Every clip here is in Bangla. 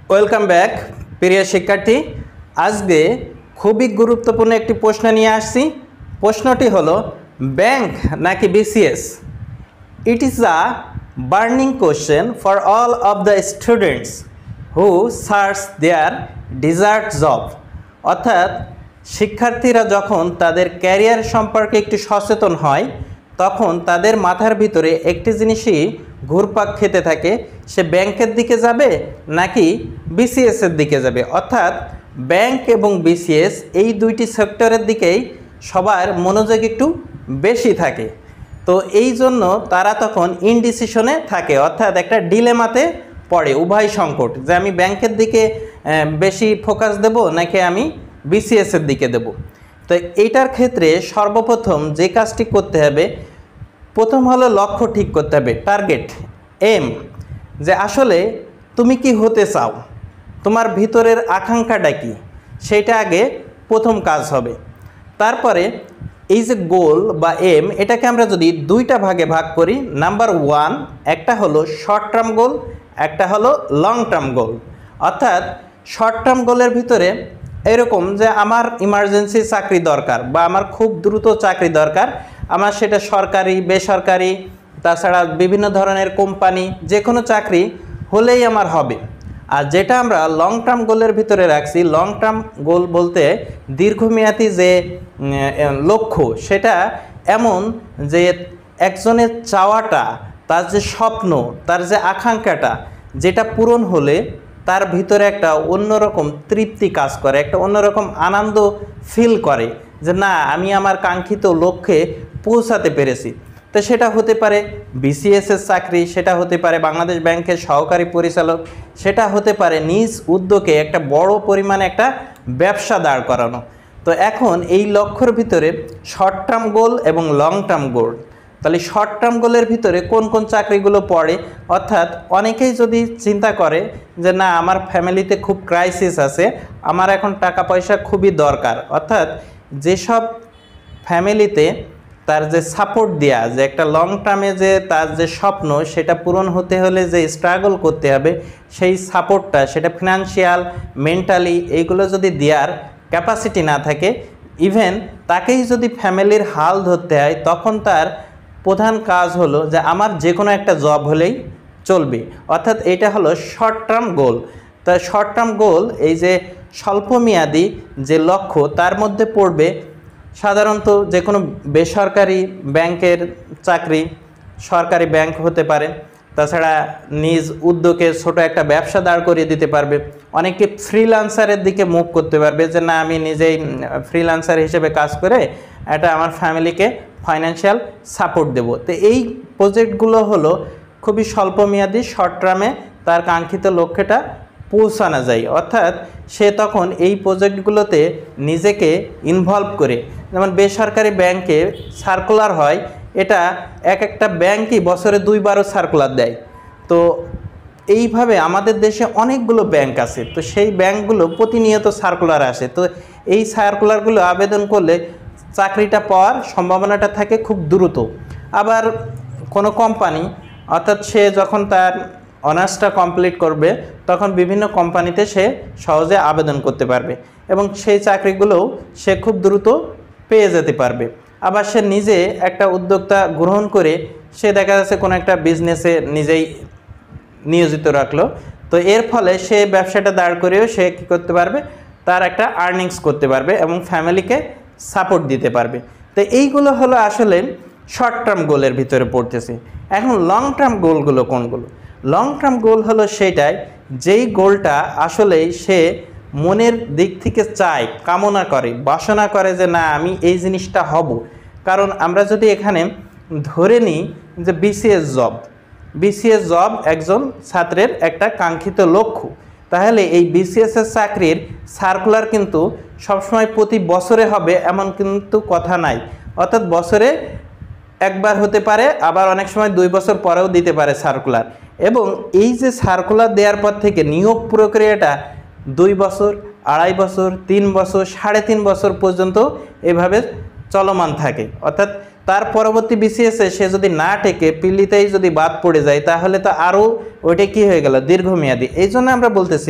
ওয়েলকাম ব্যাক প্রিয় শিক্ষার্থী। আজকে খুবই গুরুত্বপূর্ণ একটি প্রশ্ন নিয়ে আসছি। প্রশ্নটি হলো ব্যাংক নাকি BCS. It is a burning question for all of the students who search their desired job. অর্থাৎ শিক্ষার্থীরা যখন তাদের ক্যারিয়ার সম্পর্কে একটু সচেতন হয় তখন তাদের মাথার ভিতরে একটি জিনিসই ঘুরপাক খেতে থাকে, সে ব্যাংকের দিকে যাবে নাকি বিসিএসের দিকে যাবে। অর্থাৎ ব্যাংক এবং বিসিএস এই দুইটি সেক্টরের দিকেই সবার মনোযোগ একটু বেশি থাকে। তো এই জন্য তারা তখন ইনডিসিশনে থাকে, অর্থাৎ একটা ডিলেমাতে পড়ে, উভয় সংকট, যে আমি ব্যাংকের দিকে বেশি ফোকাস দেব নাকি আমি বিসিএসের দিকে দেব। তো এইটার ক্ষেত্রে সর্বপ্রথম যে কাজটি করতে হবে, প্রথম হলো লক্ষ্য ঠিক করতে হবে, টার্গেট, এম, যে আসলে তুমি কি হতে চাও, তোমার ভিতরের আকাঙ্ক্ষাটা কি, সেইটা আগে প্রথম কাজ হবে। তারপরে এই যে গোল বা এম, এটাকে আমরা যদি দুইটা ভাগে ভাগ করি, নাম্বার ওয়ান, একটা হলো শর্ট টার্ম গোল, একটা হলো লং টার্ম গোল। অর্থাৎ শর্ট টার্ম গোলের ভিতরে এরকম যে আমার ইমার্জেন্সি চাকরি দরকার বা আমার খুব দ্রুত চাকরি দরকার, আমার সেটা সরকারি বেসরকারি তাছাড়া বিভিন্ন ধরনের কোম্পানি, যে কোনো চাকরি হলেই আমার হবে। আর যেটা আমরা লং টার্ম গোলের ভিতরে রাখছি, লং টার্ম গোল বলতে দীর্ঘমেয়াদী যে লক্ষ্য, সেটা এমন যে একজনের চাওয়াটা, তার যে স্বপ্ন, তার যে আকাঙ্ক্ষাটা, যেটা পূরণ হলে তার ভিতরে একটা অন্যরকম তৃপ্তি কাজ করে, একটা অন্যরকম আনন্দ ফিল করে যে না, আমি আমার কাঙ্ক্ষিত লক্ষ্যে পৌঁছাতে পেরেছি। তো সেটা হতে পারে বিসিএসের চাকরি, সেটা হতে পারে বাংলাদেশ ব্যাংকের সহকারী পরিচালক, সেটা হতে পারে নিজ উদ্যোগে একটা বড় পরিমাণে একটা ব্যবসা দাঁড় করানো। তো এখন এই লক্ষ্যের ভিতরে শর্ট টার্ম গোল এবং লং টার্ম গোল, তাহলে শর্ট টার্ম গোলের ভিতরে কোন কোন চাকরিগুলো পড়ে। অর্থাৎ অনেকেই যদি চিন্তা করে যে না, আমার ফ্যামিলিতে খুব ক্রাইসিস আছে, আমার এখন টাকা পয়সা খুবই দরকার, অর্থাৎ যেসব ফ্যামিলিতে তার যে সাপোর্ট দেওয়া, যে একটা লং টার্মে যে তার যে স্বপ্ন সেটা পূরণ হতে হলে যে স্ট্রাগল করতে হবে, সেই সাপোর্টটা, সেটা ফিনান্সিয়াল, মেন্টালি, এইগুলো যদি দেওয়ার ক্যাপাসিটি না থাকে, ইভেন তাকেই যদি ফ্যামিলির হাল ধরতে হয়, তখন তার প্রধান কাজ হলো যে আমার যে কোনো একটা জব হলেই চলবে। অর্থাৎ এটা হলো শর্ট টার্ম গোল। তা শর্ট টার্ম গোল, এই যে স্বল্পমেয়াদী যে লক্ষ্য, তার মধ্যে পড়বে সাধারণত যে কোনো বেসরকারি ব্যাংকের চাকরি, সরকারি ব্যাংক হতে পারে, তাছাড়া নিজ উদ্যোগে ছোট একটা ব্যবসা দাঁড় করিয়ে দিতে পারবে। অনেকে ফ্রিল্যান্সারের দিকে মুভ করতে পারবে যে না, আমি নিজেই ফ্রিল্যান্সার হিসেবে কাজ করে এটা আমার ফ্যামিলিকে ফাইন্যান্সিয়াল সাপোর্ট দেব। তো এই প্রজেক্টগুলো হলো খুবই স্বল্পমেয়াদী, শর্ট টার্মে তার কাঙ্ক্ষিত লক্ষ্যটা পৌঁছানো যায়। অর্থাৎ সে তখন এই প্রজেক্টগুলোতে নিজেকে ইনভলভ করে, যেমন বেসরকারি ব্যাংকে সার্কুলার হয়, এটা এক একটা ব্যাংকই বছরে 2বারও সার্কুলার দেয়। তো এইভাবে আমাদের দেশে অনেকগুলো ব্যাংক আছে, তো সেই ব্যাংকগুলো প্রতিনিয়ত সার্কুলার আসে। তো এই সার্কুলারগুলো আবেদন করলে চাকরিটা পাওয়ার সম্ভাবনাটা থাকে খুব দ্রুত। আবার কোনো কোম্পানি, অর্থাৎ সে যখন তার অনার্সটা কমপ্লিট করবে তখন বিভিন্ন কোম্পানিতে সে সহজে আবেদন করতে পারবে এবং সেই চাকরিগুলোও সে খুব দ্রুত পেয়ে যেতে পারবে। আবার সে নিজে একটা উদ্যোক্তা গ্রহণ করে সে দেখা যাচ্ছে কোনো একটা বিজনেসে নিজেই নিয়োজিত রাখলো, তো এর ফলে সে ব্যবসাটা দাঁড় করেও সে কী করতে পারবে, তার একটা আর্নিংস করতে পারবে এবং ফ্যামিলিকে সাপোর্ট দিতে পারবে। তো এইগুলো হলো আসলে শর্ট টার্ম গোলের ভিতরে পড়তেছে। এখন লং টার্ম গোলগুলো কোনগুলো? লং টার্ম গোল হলো সেটাই যেই গোলটা আসলেই সে মনের দিক থেকে চায়, কামনা করে, বাসনা করে যে না, আমি এই জিনিসটা হব। কারণ আমরা যদি এখানে ধরে নিই যে বিসিএস জব একজন ছাত্রের একটা কাঙ্ক্ষিত লক্ষ্য, তাহলে এই বিসিএসের চাকরির সার্কুলার কিন্তু সবসময় প্রতি বছরে হবে এমন কিন্তু কথা নাই। অর্থাৎ বছরে একবার হতে পারে, আবার অনেক সময় 2 বছর পরেও দিতে পারে সার্কুলার। এবং এই যে সার্কুলার দেওয়ার পর থেকে নিয়োগ প্রক্রিয়াটা 2 বছর, 2.5 বছর, 3 বছর, 3.5 বছর পর্যন্ত এভাবে চলমান থাকে। অর্থাৎ তার পরবর্তী বিসিএসে সে যদি না টেকে পিলিতেই যদি বাদ পড়ে যায় তাহলে তো আরও ওইটা কী হয়ে গেল, দীর্ঘমেয়াদী। এই জন্য আমরা বলতেছি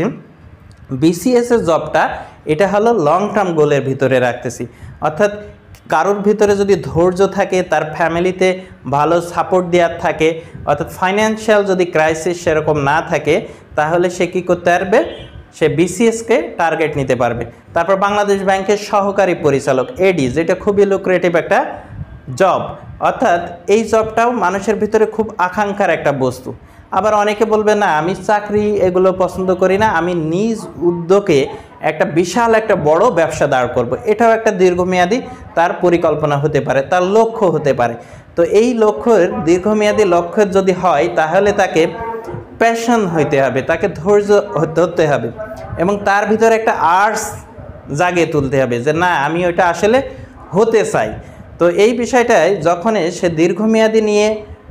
বিসিএসের জবটা এটা হলো লং টার্ম গোলের ভিতরে রাখতেছি। অর্থাৎ কারোর ভিতরে যদি ধৈর্য থাকে, তার ফ্যামিলিতে ভালো সাপোর্ট দেওয়ার থাকে, অর্থাৎ ফাইন্যান্সিয়াল যদি ক্রাইসিস সেরকম না থাকে, তাহলে সে কী করতে পারবে, সে বিসিএসকে টার্গেট নিতে পারবে। তারপর বাংলাদেশ ব্যাংকের সহকারী পরিচালক এডি, যেটা খুবই লুক্রেটিভ একটা জব, অর্থাৎ এই জবটাও মানুষের ভিতরে খুব আকাঙ্ক্ষার একটা বস্তু। আবার অনেকে বলবে না আমি চাকরি এগুলো পছন্দ করি না, আমি নিজ উদ্যোগে একটা বিশাল একটা বড় ব্যবসা দাঁড় করব, এটাও একটা দীর্ঘমেয়াদী তার পরিকল্পনা হতে পারে, তার লক্ষ্য হতে পারে। তো এই লক্ষ্যের দীর্ঘমেয়াদী লক্ষ্যের যদি হয় তাহলে তাকে প্যাশন হইতে হবে, তাকে ধৈর্য ধরতে হবে এবং তার ভিতরে একটা আর্টস জাগিয়ে তুলতে হবে যে না আমি ওইটা আসলে হতে চাই। তো এই বিষয়টায় যখন সে দীর্ঘমেয়াদী নিয়ে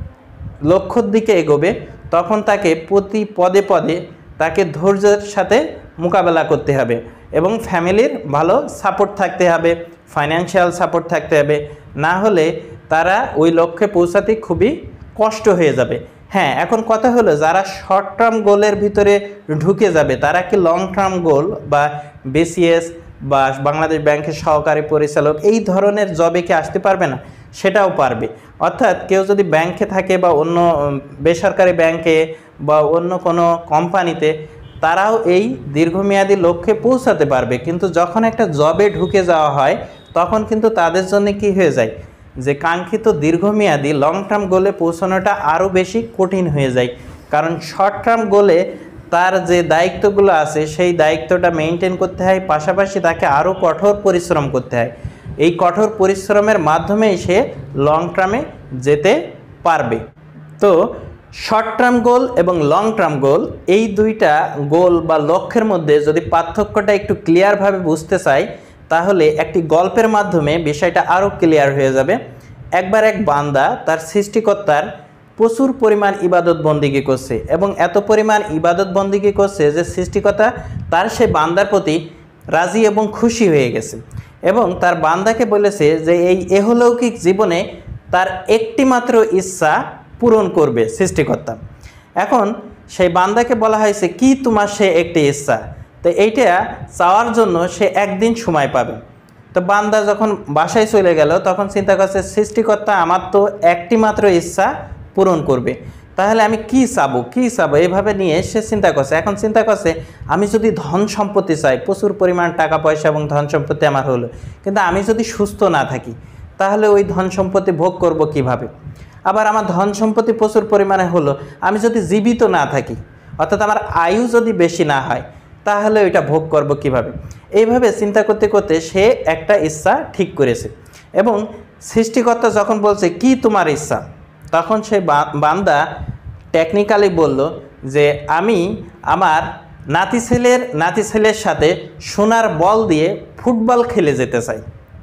লক্ষ্যর দিকে এগোবে তখন তাকে প্রতি পদে পদে তাকে ধৈর্যের সাথে মোকাবেলা করতে হবে এবং ফ্যামিলির ভালো সাপোর্ট থাকতে হবে, ফাইন্যান্সিয়াল সাপোর্ট থাকতে হবে, না হলে তারা ওই লক্ষ্যে পৌঁছাতে খুবই কষ্ট হয়ে যাবে। হ্যাঁ, এখন কথা হলো যারা শর্ট টার্ম গোলের ভিতরে ঢুকে যাবে তারা কি লং টার্ম গোল বা বিসিএস বা বাংলাদেশ ব্যাংকের সহকারী পরিচালক এই ধরনের জবে কি আসতে পারবে না? সেটাও পারবে। অর্থাৎ কেউ যদি ব্যাংকে থাকে বা অন্য বেসরকারি ব্যাংকে বা অন্য কোনো কোম্পানিতে, তারাও এই দীর্ঘমেয়াদী লক্ষ্যে পৌঁছাতে পারবে। কিন্তু যখন একটা জবে ঢুকে যাওয়া হয় তখন কিন্তু তাদের জন্য কি হয়ে যায়, যে কাঙ্ক্ষিত দীর্ঘমেয়াদী লং টার্ম গোলে পৌঁছানোটা আরও বেশি কঠিন হয়ে যায়। কারণ শর্ট টার্ম গোলে তার যে দায়িত্বগুলো আছে সেই দায়িত্বটা মেনটেন করতে হয়, পাশাপাশি তাকে আরও কঠোর পরিশ্রম করতে হয়। এই কঠোর পরিশ্রমের মাধ্যমেই সে লং টার্মে যেতে পারবে। তো শর্ট টার্ম গোল এবং লং টার্ম গোল এই দুইটা গোল বা লক্ষ্যের মধ্যে যদি পার্থক্যটা একটু ক্লিয়ারভাবে বুঝতে চাই তাহলে একটি গল্পের মাধ্যমে বিষয়টা আরও ক্লিয়ার হয়ে যাবে। একবার এক বান্দা তার সৃষ্টিকর্তার প্রচুর পরিমাণ ইবাদত বন্দিগি করছে এবং এত পরিমাণ ইবাদত বন্দিগি করছে যে সৃষ্টিকর্তা তার সে বান্দার প্রতি রাজি এবং খুশি হয়ে গেছে এবং তার বান্দাকে বলেছে যে এই এহলৌকিক জীবনে তার একটি মাত্র ইচ্ছা পূরণ করবে সৃষ্টিকর্তা। এখন সেই বান্দাকে বলা হয়েছে কি তোমার সে একটি ইচ্ছা, তো এইটা চাওয়ার জন্য সে একদিন সময় পাবে। তো বান্দা যখন বাসায় চলে গেল তখন চিন্তা করছে সৃষ্টিকর্তা আমার তো একটি মাত্র ইচ্ছা পূরণ করবে, তাহলে আমি কি চাবো এইভাবে নিয়ে সে চিন্তা করছে। এখন চিন্তা করছে আমি যদি ধন সম্পত্তি চাই, প্রচুর পরিমাণ টাকা পয়সা এবং ধন সম্পত্তি আমার হলো, কিন্তু আমি যদি সুস্থ না থাকি তাহলে ওই ধন সম্পত্তি ভোগ করব কিভাবে? আবার আমার ধন সম্পত্তি প্রচুর পরিমাণে হলো, আমি যদি জীবিত না থাকি অর্থাৎ আমার আয়ু যদি বেশি না হয় তাহলে ওইটা ভোগ করব কিভাবে? এইভাবে চিন্তা করতে করতে সে একটা ইচ্ছা ঠিক করেছে এবং সৃষ্টিকর্তা যখন বলছে কি তোমার ইচ্ছা, তখন সে বান্দা টেকনিক্যালি বলল যে আমি আমার নাতি ছেলের সাথে সোনার বল দিয়ে ফুটবল খেলে যেতে চাই।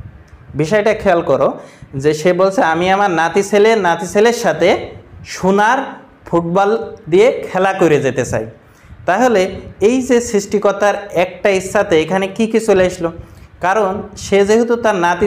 বিষয়টা খেয়াল করো যে সে বলছে আমি আমার নাতি ছেলের সাথে সোনার ফুটবল দিয়ে খেলা করে যেতে চাই। তাহলে এই যে সৃষ্টিকর্তার একটা ইচ্ছাতে এখানে কি চলে আসলো, কারণ সে যেহেতু তার নাতি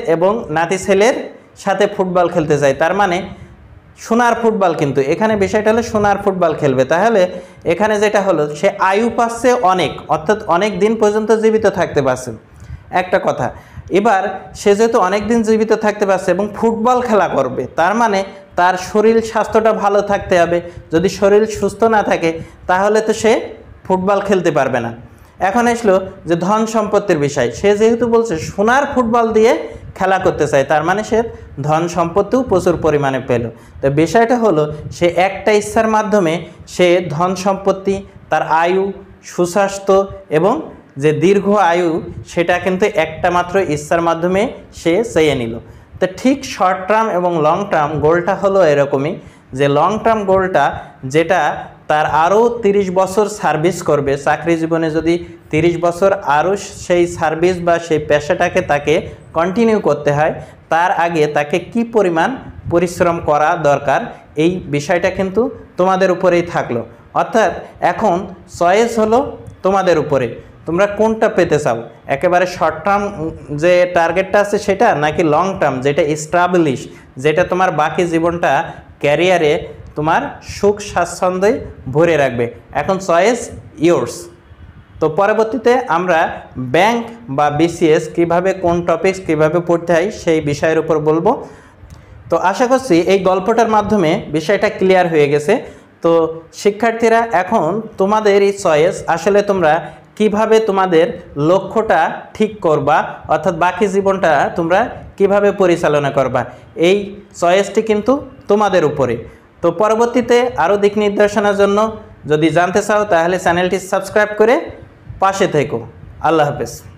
ছেলের সাথে ফুটবল খেলতে চায়, তার মানে সোনার ফুটবল, কিন্তু এখানে বিষয়টা হলো সোনার ফুটবল খেলবে। তাহলে এখানে যেটা হলো সে আয়ু পাচ্ছে অনেক, অর্থাৎ অনেক দিন পর্যন্ত জীবিত থাকতে পারছে একটা কথা। এবার সে যেহেতু অনেক দিন জীবিত থাকতে পারছে এবং ফুটবল খেলা করবে, তার মানে তার শরীর স্বাস্থ্যটা ভালো থাকতে হবে। যদি শরীর সুস্থ না থাকে তাহলে তো সে ফুটবল খেলতে পারবে না। এখন আসলো যে ধন সম্পত্তির বিষয়, সে যেহেতু বলছে সোনার ফুটবল দিয়ে খেলা করতে চায়, তার মানে সে ধন সম্পত্তিও প্রচুর পরিমাণে পেল। তো বিষয়টা হলো সে একটা ইচ্ছার মাধ্যমে সে ধন সম্পত্তি, তার আয়ু, সুস্বাস্থ্য এবং যে দীর্ঘ আয়ু সেটা কিন্তু একটা মাত্র ইচ্ছার মাধ্যমে সে চেয়ে নিল। তো ঠিক শর্ট টার্ম এবং লং টার্ম গোলটা হলো এরকমই, যে লং টার্ম গোলটা যেটা তার আরও 30 বছর সার্ভিস করবে চাকরি জীবনে, যদি 30 বছর আরও সেই সার্ভিস বা সেই পেশাটাকে তাকে কন্টিনিউ করতে হয়, তার আগে তাকে কি পরিমাণ পরিশ্রম করা দরকার এই বিষয়টা কিন্তু তোমাদের উপরেই থাকলো। অর্থাৎ এখন চয়েস হলো তোমাদের উপরে, তোমরা কোনটা পেতে চাও, একেবারে শর্ট টার্ম যে টার্গেটটা আছে সেটা, নাকি লং টার্ম যেটা এস্টাবলিশ, যেটা তোমার বাকি জীবনটা ক্যারিয়ারে তোমার সুখ স্বাচ্ছন্দ্যে ভরে রাখবে। এখন চয়েস ইয়োর্স। তো পরবর্তীতে আমরা ব্যাংক বা বিসিএস কিভাবে, কোন টপিকস কিভাবে পড়তে হয় সেই বিষয়ের উপর বলবো। তো আশা করছি এই গল্পটার মাধ্যমে বিষয়টা ক্লিয়ার হয়ে গেছে। তো শিক্ষার্থীরা, এখন তোমাদের এই চয়েস, আসলে তোমরা কিভাবে তোমাদের লক্ষ্যটা ঠিক করবা, অর্থাৎ বাকি জীবনটা তোমরা কিভাবে পরিচালনা করবা, এই চয়েসটি কিন্তু তোমাদের উপরে। তো পরবর্তীতে আরও দিক নির্দেশনার জন্য যদি জানতে চাও তাহলে চ্যানেলটি সাবস্ক্রাইব করে পাশে থেকো। আল্লাহ হাফেজ।